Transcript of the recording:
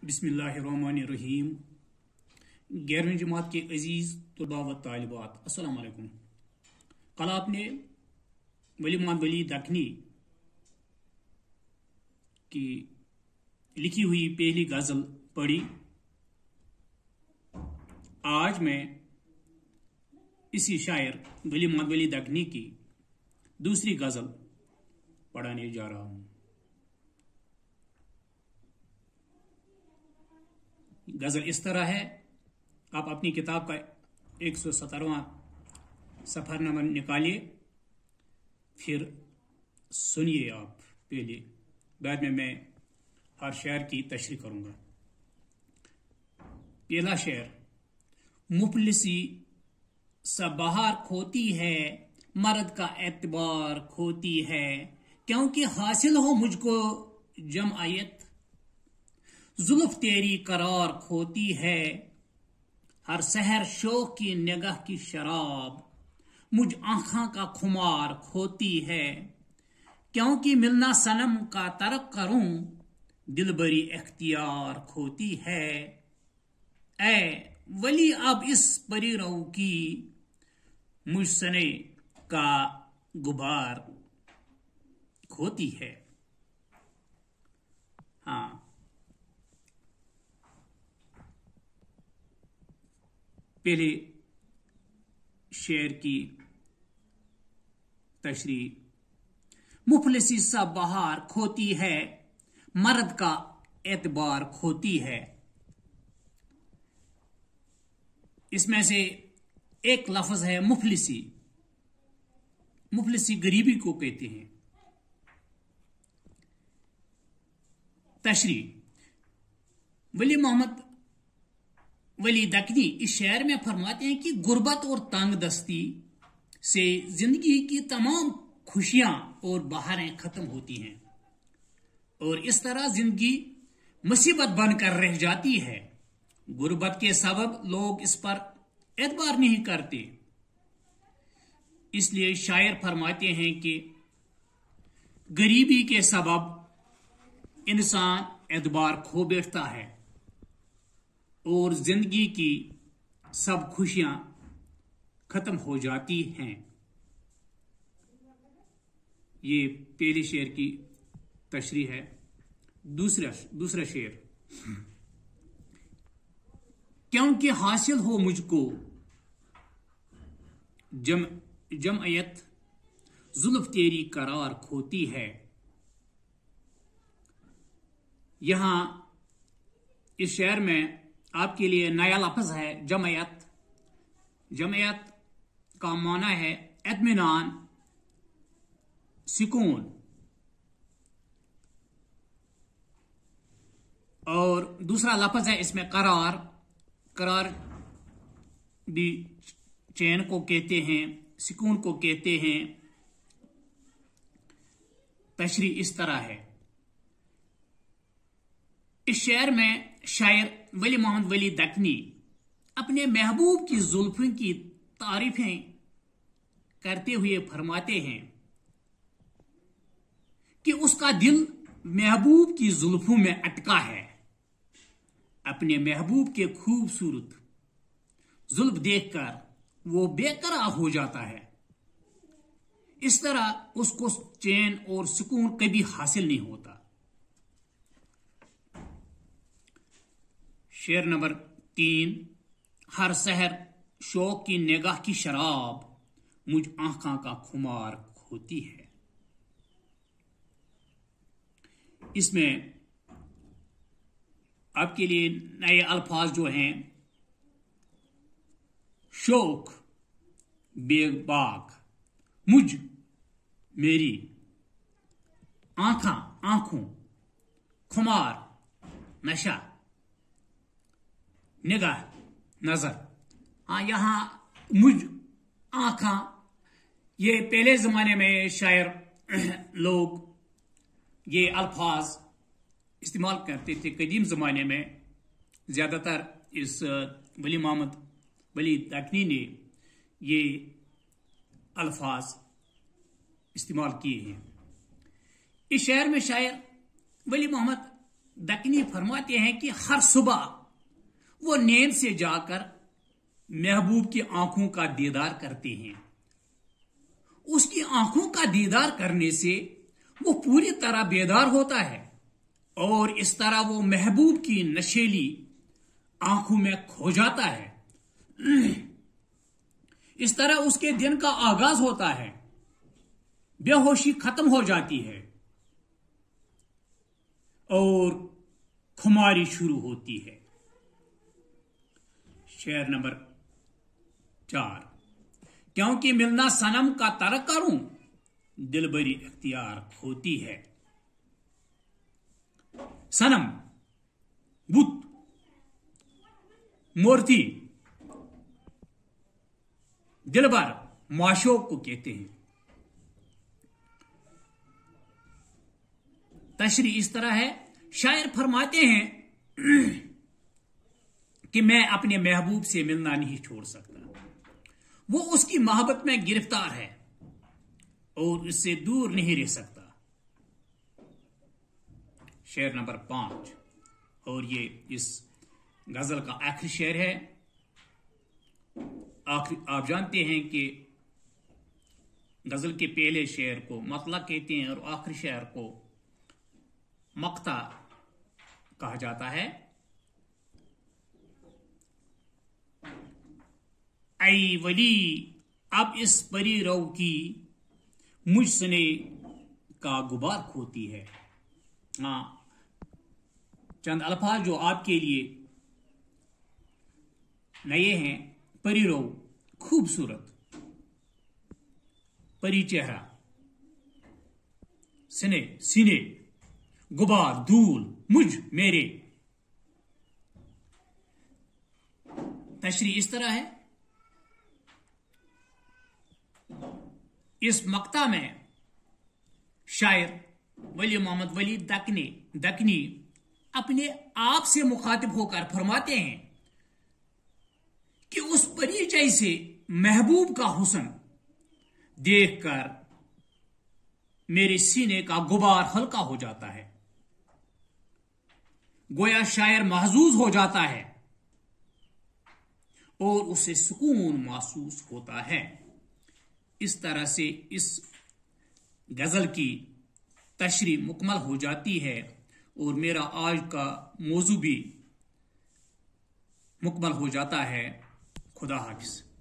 बिस्मिल्लाहिर्रहमानिर्रहीम। 11वीं जमात के अजीज तलबा व तालिबात, अस्सलाम वालेकुम। कल आपने वली मोहम्मद वली दखनी की लिखी हुई पहली गजल पढ़ी। आज मैं इसी शायर वली मोहम्मद वली दखनी की दूसरी गजल पढ़ाने जा रहा हूं। गजल इस तरह है, आप अपनी किताब का 117वां सफर नंबर निकालिए, फिर सुनिए आप पहले, बाद में मैं हर शेर की तशरीह करूंगा। पहला शेर। मुफलिसी सब बहार खोती है, मर्द का एतबार खोती है, क्योंकि हासिल हो मुझको जमआयत, जुल्फ तेरी करार खोती है, हर सहर शौक की निगाह की शराब, मुझ आंखों का खुमार खोती है, क्योंकि मिलना सनम का तरक करूं, दिलबरी इख्तियार खोती है। ऐ वली अब इस परी रो की, मुझ सने का गुबार खोती है। हाँ, पहले शेर की तशरीह। मुफलिसी सब बहार खोती है, मर्द का एतबार खोती है। इसमें से एक लफ्ज है मुफलिसी। मुफलिसी गरीबी को कहते हैं। तशरीह। वली मोहम्मद वली दखनी इस शेर में फरमाते हैं कि गुर्बत और तंग दस्ती से जिंदगी की तमाम खुशियां और बहारें खत्म होती हैं और इस तरह जिंदगी मुसीबत बनकर रह जाती है। गुर्बत के सबब लोग इस पर एतबार नहीं करते, इसलिए शायर फरमाते हैं कि गरीबी के सबब इंसान एतबार खो बैठता है और जिंदगी की सब खुशियां खत्म हो जाती हैं। ये पहले शेर की तशरीह है। दूसरा शेर। क्योंकि हासिल हो मुझको जमअयत, जुल्फ तेरी करार खोती है। यहां इस शेर में आपके लिए नया लफ्ज है जमअयत। जमअयत का माना है इत्मीनान, सुकून। और दूसरा लफ्ज है इसमें करार। करार भी चैन को कहते हैं, सुकून को कहते हैं। तशरीह इस तरह है। इस शेर में शायर वली मोहम्मद वली दखनी अपने महबूब की जुल्फों की तारीफें करते हुए फरमाते हैं कि उसका दिल महबूब की जुल्फों में अटका है। अपने महबूब के खूबसूरत जुल्फ देखकर वो बेकरार हो जाता है। इस तरह उसको चैन और सुकून कभी हासिल नहीं होता। शेर नंबर 3। हर सहर शौक की निगाह की शराब, मुझ आंखों का खुमार खोती है। इसमें आपके लिए नए अल्फाज जो हैं, शौक बेबाक, मुझ मेरी, आंखों, खुमार नशा, निगाह नजर। हाँ, यहां मुझ आंखा, ये पहले जमाने में शायर लोग ये अल्फाज इस्तेमाल करते थे। कदीम जमाने में ज्यादातर इस वली मोहम्मद वली दखनी ने ये अल्फाज इस्तेमाल किए हैं। इस शेर में शायर वली मोहम्मद दकनी फरमाते हैं कि हर सुबह वो नींद से जाकर महबूब की आंखों का दीदार करते हैं। उसकी आंखों का दीदार करने से वो पूरी तरह बेदार होता है और इस तरह वो महबूब की नशीली आंखों में खो जाता है। इस तरह उसके दिन का आगाज होता है, बेहोशी खत्म हो जाती है और खुमारी शुरू होती है। शेर नंबर 4, क्योंकि मिलना सनम का तरक करूं, दिलबरी इख्तियार खोती है। सनम, बुत, मूर्ति, दिलबर, माशूक को कहते हैं। तशरी इस तरह है, शायर फरमाते हैं कि मैं अपने महबूब से मिलना नहीं छोड़ सकता। वो उसकी मोहब्बत में गिरफ्तार है और उससे दूर नहीं रह सकता। शेर नंबर 5, और ये इस गजल का आखिरी शेर है। आप जानते हैं कि गजल के पहले शेर को मतला कहते हैं और आखिरी शेर को मक्ता कहा जाता है। ऐ वली अब इस परी रो की मुझ सने का गुबार खोती है। हाँ, चंद अल्फाज जो आपके लिए नए हैं। परी रो, खूबसूरत, परी चेहरा, सने सीने, गुबार धूल, मुझ मेरे। तशरी इस तरह है, इस मक्ता में शायर वली मोहम्मद वली दकनी अपने आप से मुखातिब होकर फरमाते हैं कि उस परी जैसे महबूब का हुस्न देखकर मेरे सीने का गुबार हल्का हो जाता है। गोया शायर महजूज हो जाता है और उसे सुकून महसूस होता है। इस तरह से इस गजल की तशरी मुकम्मल हो जाती है और मेरा आज का मौजू भी मुकम्मल हो जाता है। खुदा हाफिज।